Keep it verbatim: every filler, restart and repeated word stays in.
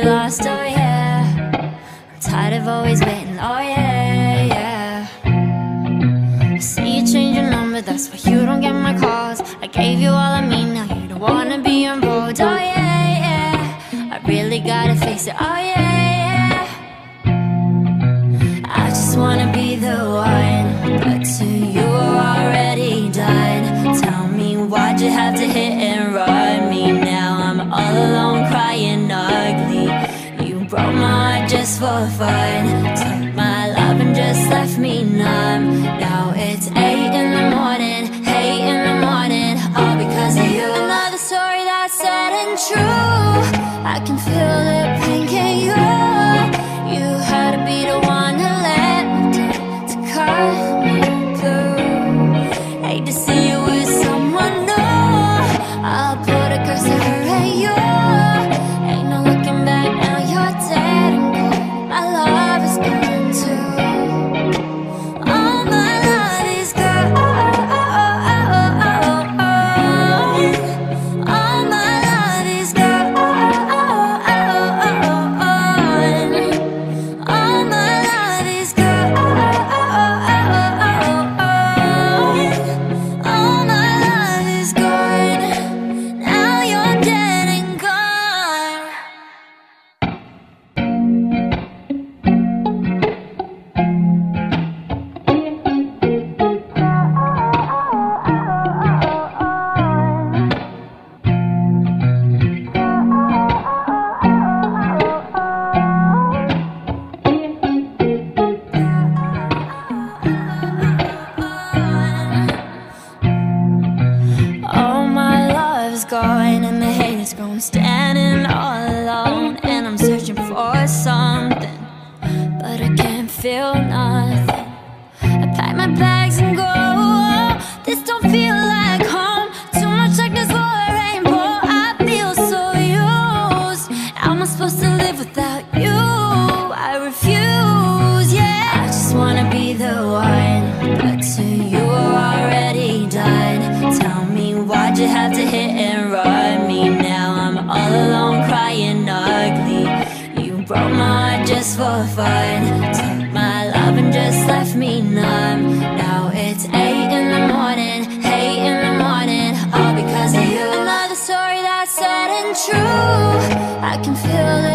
get lost, oh yeah. I'm tired of always waiting, oh yeah, yeah. I see you change your number, that's why you don't get my calls. I gave you all of me, now you don't wanna be involved, oh yeah, yeah. I really gotta face it, oh yeah, yeah. I just wanna be the one, but to you are already done. Tell me, why'd you have to hit and run me? Now I'm all alone crying ugly. You broke my heart just for fun, took my love and just left me numb. Now it's eight in the morning, eight in the morning, all because of you. Another story that's sad and true. I can feel the pain, can you? You had to be the one to let me down, to cut me through. Hate to see you with someone new. I'll put a curse to her and you. Ain't no looking back, now you're dead and cold. My love is gone too. All my love is gone. All my love is gone. All my love is gone. All my love is gone. Now you're dead and gone. All my love's gone and the hate is gone. Standing all alone and I'm searching for something, but I can't feel nothing. I pack my bags and go. This don't feel like home. Too much darkness for a rainbow. I feel so used. How am I supposed to live without you? I refuse, yeah. I just wanna be the one, but to you are already done. Tell me, why'd you have to hit and run me? Now I'm all alone crying ugly. You broke my heart just for fun, took my love and just left me numb. Now it's eight in the morning, eight in the morning, all because of you. Another story that's sad and true. I can feel the